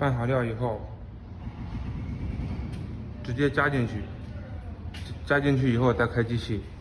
拌好料以后，直接加进去，加进去以后再开机器。